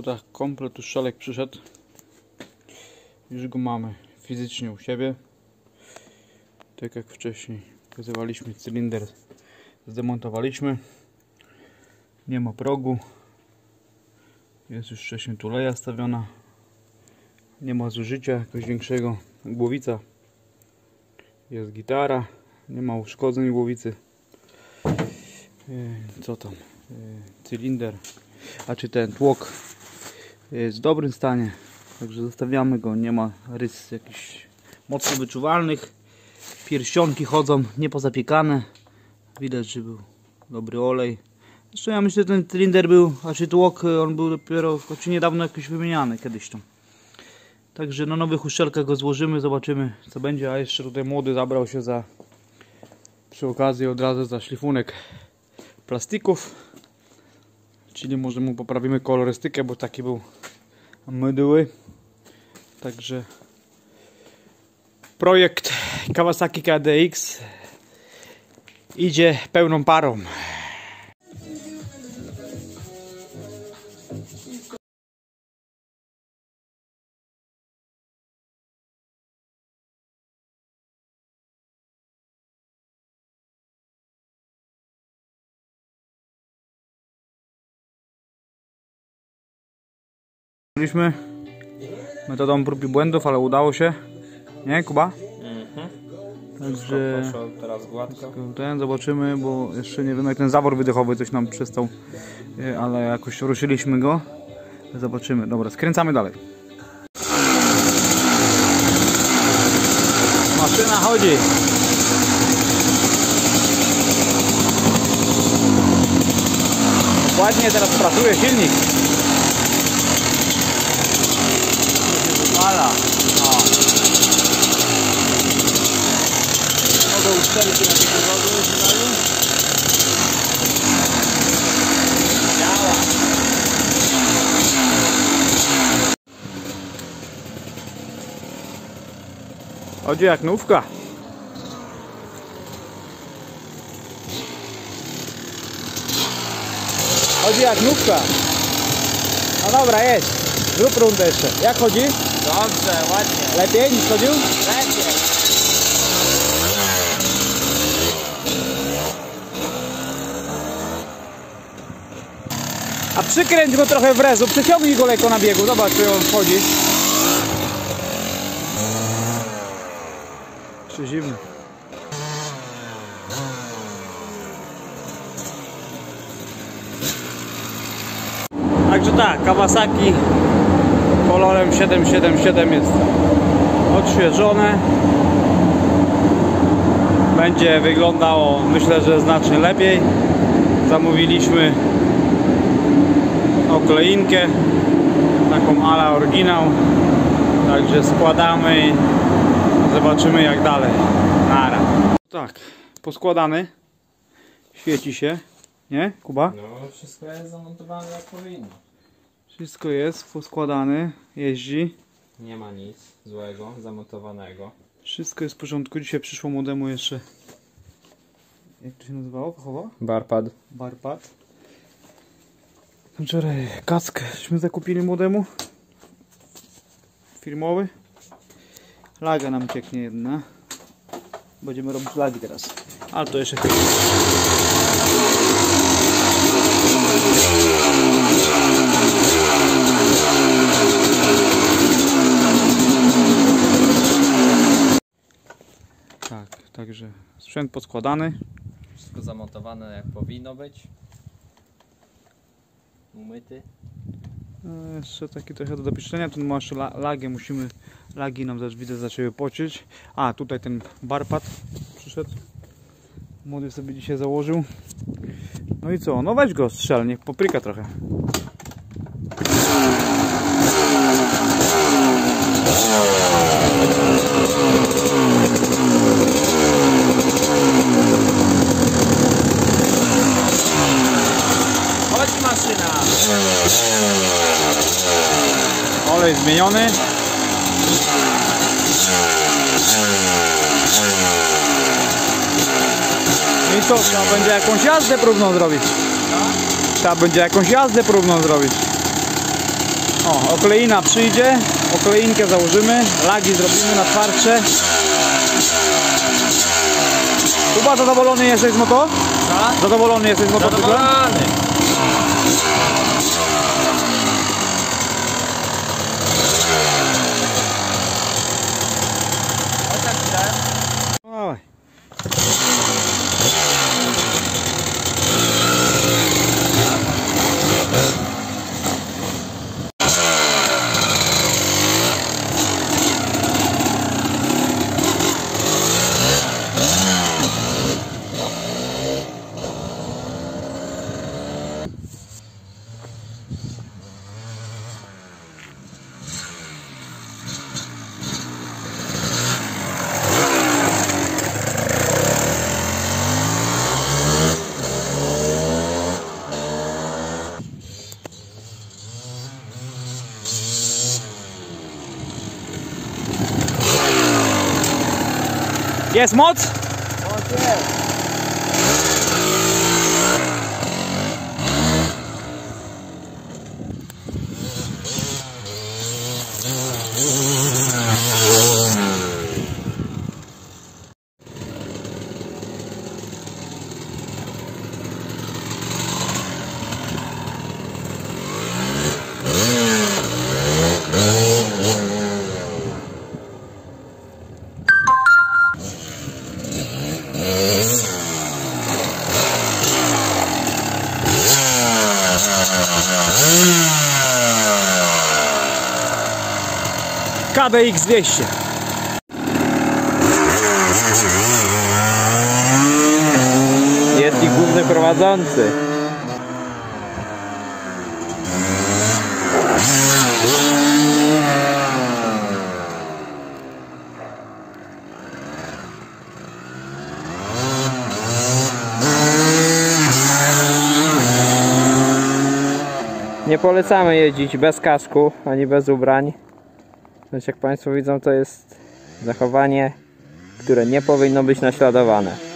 tak, komplet uszczelek przyszedł. Już go mamy fizycznie u siebie. Tak jak wcześniej pokazywaliśmy, cylinder zdemontowaliśmy. Nie ma progu. Jest już wcześniej tuleja stawiona. Nie ma zużycia jakiegoś większego. Głowica. Jest gitara. Nie ma uszkodzeń głowicy. Co tam? Cylinder. A czy ten tłok jest w dobrym stanie. Także zostawiamy go. Nie ma rys jakichś mocno wyczuwalnych. Pierścionki chodzą niepozapiekane. Widać, że był dobry olej. Zresztą ja myślę, że ten cylinder był, a czy tłok, on był dopiero, czy niedawno jakoś wymieniany kiedyś tam. Także na nowych uszczelkach go złożymy, zobaczymy co będzie. A jeszcze tutaj młody zabrał się za, przy okazji od razu za szlifunek plastików. Czyli może mu poprawimy kolorystykę, bo taki był mydły. Także projekt Kawasaki KDX idzie pełną parą. Byliśmy metodą prób i błędów, ale udało się. Nie, Kuba? Także teraz gładko. Ten zobaczymy, bo jeszcze nie wiem, jak ten zawór wydechowy coś nam przestał, ale jakoś ruszyliśmy go. Zobaczymy. Dobra, skręcamy dalej. Maszyna chodzi. Ładnie teraz pracuje silnik. Wypala. Mogę ustawić na takie wody. Działa. Chodzi jak nówka. Chodzi jak nówka. No dobra, jest. Zrób rundę jeszcze. Jak chodzi? Dobrze, ładnie. Lepiej niż chodził? Lepiej. A przykręć go trochę w rezu, przyciągnij go lekko na biegu, zobacz, czy on wchodzi. Jeszcze zimny. Także tak, Kawasaki kolorem 777 jest odświeżone. Będzie wyglądało, myślę, że znacznie lepiej. Zamówiliśmy okleinkę, taką ala oryginał. Także składamy i zobaczymy jak dalej. Nara. Tak, poskładany. Świeci się. Nie, Kuba? No, wszystko jest zamontowane jak powinno. Wszystko jest poskładane, jeździ. Nie ma nic złego, zamontowanego. Wszystko jest w porządku. Dzisiaj przyszło młodemu jeszcze. Jak to się nazywało? Chowa? Barpad. Barpad. Wczoraj kaskę zakupili młodemu. Firmowy. Laga nam cieknie jedna. Będziemy robić lagi teraz. Ale to jeszcze chwilę. Tak, także sprzęt podskładany. Wszystko zamontowane jak powinno być. Umyty. Jeszcze taki trochę do dopieszczenia. Tu ma jeszcze lagę, musimy. Lagi nam widzę zaczęły pocieć. A tutaj ten barpad przyszedł. Młody sobie dzisiaj założył. No i co? No weź go strzel, niech popryka trochę. Chodź maszyna! Olej zmieniony. I co? Trzeba będzie jakąś jazdę próbną zrobić. Trzeba będzie jakąś jazdę próbną zrobić. O, okleina przyjdzie, okleinkę założymy, lagi zrobimy na twardsze. Kuba, zadowolony jesteś z moto? Co? Zadowolony jesteś z motocykla? Zadowolony. No dawaj. Jest moc? KDX 200. Jest ich główny prowadzący. Nie polecamy jeździć bez kasku ani bez ubrań. Choć jak Państwo widzą, to jest zachowanie, które nie powinno być naśladowane.